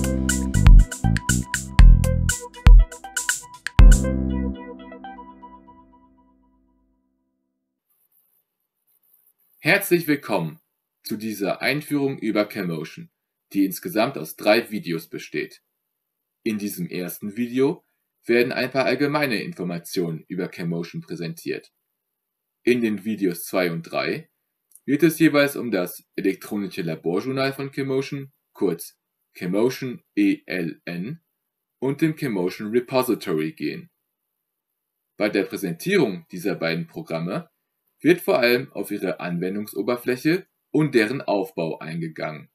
Herzlich willkommen zu dieser Einführung über CAMotion, die insgesamt aus 3 Videos besteht. In diesem ersten Video werden ein paar allgemeine Informationen über CAMotion präsentiert. In den Videos 2 und 3 wird es jeweils um das elektronische Laborjournal von CAMotion, kurz CAMotion ELN, und dem CAMotion Repository gehen. Bei der Präsentierung dieser beiden Programme wird vor allem auf ihre Anwendungsoberfläche und deren Aufbau eingegangen.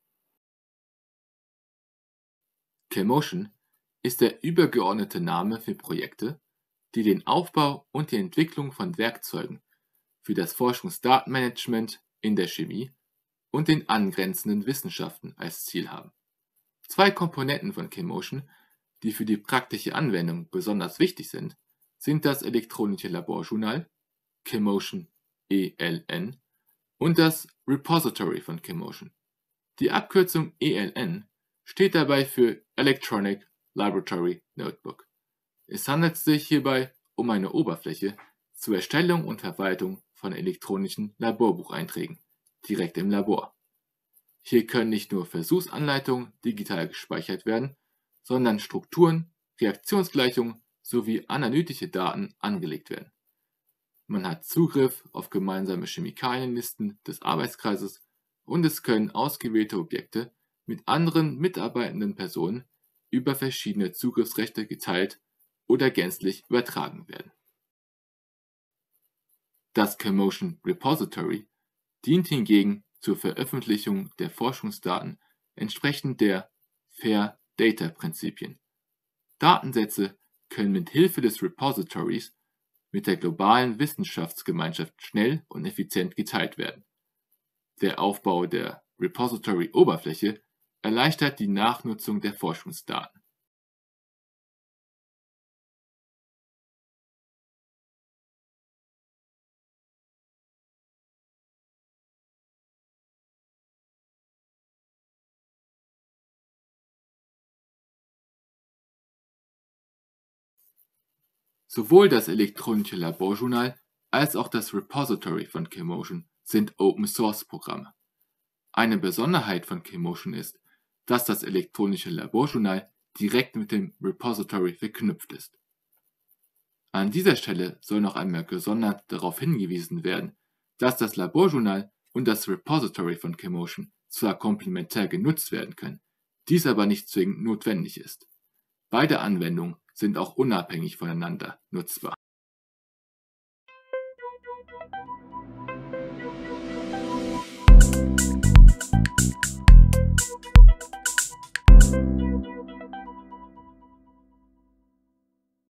CAMotion ist der übergeordnete Name für Projekte, die den Aufbau und die Entwicklung von Werkzeugen für das Forschungsdatenmanagement in der Chemie und den angrenzenden Wissenschaften als Ziel haben. 2 Komponenten von CAMotion, die für die praktische Anwendung besonders wichtig sind das elektronische Laborjournal CAMotion ELN und das Repository von CAMotion. Die Abkürzung ELN steht dabei für Electronic Laboratory Notebook. Es handelt sich hierbei um eine Oberfläche zur Erstellung und Verwaltung von elektronischen Laborbucheinträgen direkt im Labor. Hier können nicht nur Versuchsanleitungen digital gespeichert werden, sondern Strukturen, Reaktionsgleichungen sowie analytische Daten angelegt werden. Man hat Zugriff auf gemeinsame Chemikalienlisten des Arbeitskreises und es können ausgewählte Objekte mit anderen mitarbeitenden Personen über verschiedene Zugriffsrechte geteilt oder gänzlich übertragen werden. Das CAMotion Repository dient hingegen zur Veröffentlichung der Forschungsdaten entsprechend der Fair Data Prinzipien. Datensätze können mit Hilfe des Repositories mit der globalen Wissenschaftsgemeinschaft schnell und effizient geteilt werden. Der Aufbau der Repository-Oberfläche erleichtert die Nachnutzung der Forschungsdaten. Sowohl das elektronische Laborjournal als auch das Repository von CAMotion sind Open-Source-Programme. Eine Besonderheit von CAMotion ist, dass das elektronische Laborjournal direkt mit dem Repository verknüpft ist. An dieser Stelle soll noch einmal gesondert darauf hingewiesen werden, dass das Laborjournal und das Repository von CAMotion zwar komplementär genutzt werden können, dies aber nicht zwingend notwendig ist. Beide Anwendungen sind auch unabhängig voneinander nutzbar.